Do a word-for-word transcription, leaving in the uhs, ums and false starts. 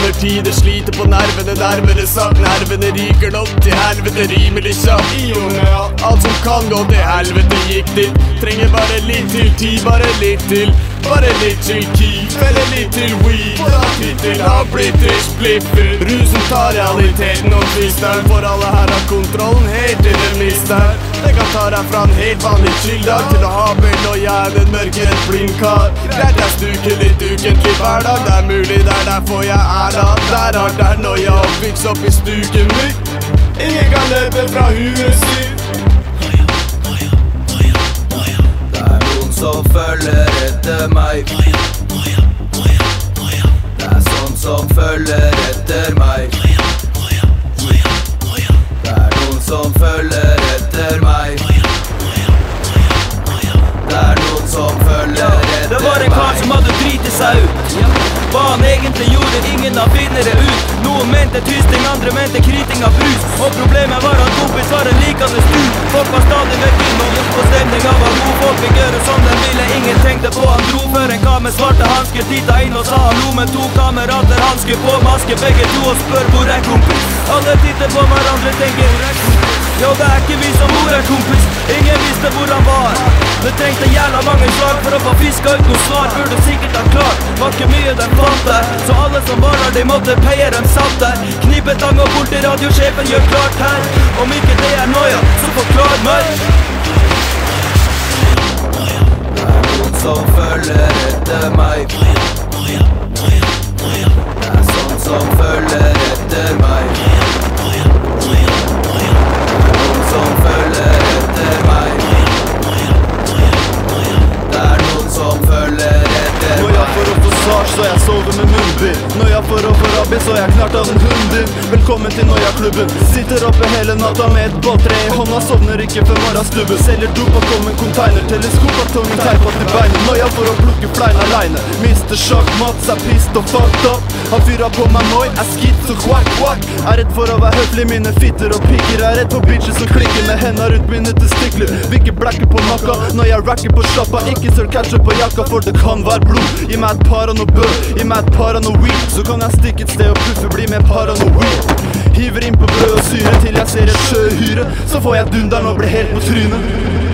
Undertid sliter på nervene, nærmere sagt. Nervene ryker nok til helvete, rimelig kjapt. I og med at alt som kan gå til helvete gikk til. Trenger bare litt til tid, bare litt til. Bare litt til key, eller litt til weed. For at tittel har blitt til spliffer. Rusen tar realiteten og twister. For alle her har kontrollen helt til den mister. Det kan ta deg fra en helt vanlig chilldag til å ha vel og gjerne en mørker et blind kar. Greit jeg stuker litt ukentlig hver dag. Det er mulig det er derfor jeg er da. Der har der når jeg har fikset opp i stuken mitt. Ingen kan løpe fra huet sitt. Som følger etter meg. Det er sånn som følger etter meg. Det er noen som følger etter meg. Det er noen som følger etter meg. Det var en kar som hadde dritet seg ut. Hva han egentlig gjorde, ingen av finner det ut. Noen mente tysting, andre mente kriting av brus. Og problemet var at kompis var en likende stu. Folk var stadig vekk innom, og stemninga var god. Folk fikk gjøre som de ville, ingen tenkte på. Han dro før en kar med svarte hansker tita inn og sa hallo med to kamerater. Hansker på maske, begge to og spør hvor er kompis. Alle titter på hverandre, tenker jo, det er ikke vi som hvor er kompis. Ingen visste hvor han var. Det trengte jævla mange slag for å få fiska ut noe svar. Burde sikkert ha klart, var ikke mye de fant der. Så alle som var der, de måtte peie, dem satt der. Knipetang og bort til radiosjefen, gjør klart her. Om ikke det er noia, så forklar meg. Det er noen som følger etter meg. Det er sånn som følger etter meg. Som følger etter meg. Det er noen som følger etter meg. Når jeg får opp for sars, så jeg sover med munnbind. Når jeg får opp for rabbi, så jeg knart av en hund din. Velkommen til Noia-klubben. Sitter oppe hele natta med et balltre i hånda. Sovner ikke før morgenstubben. Selger dop og kom en container. Teleskop og tongen teipa til beinet. Når jeg får opp plukke flein alene. Mister Sjakk Mats er pissed og fucked up. Han fyrer på meg Noi, er skitt så quack quack. Er redd for å være høflig, mine fitter og pikker. Er redd for bitches som klikker med hendene rundt mine testikler. Vil ikke blekke på makka når jeg racker på sjappa. Ikke sør ketchup på jakka, for det kan være blod. Gi meg et par av noe bø, gi meg et par av noe weed. Så kan jeg stikke et sted og puffe, bli med et par av noe weed. Hiver inn på brød og syre til jeg ser et sjøhyre. Så får jeg dunderen og blir helt på trynet.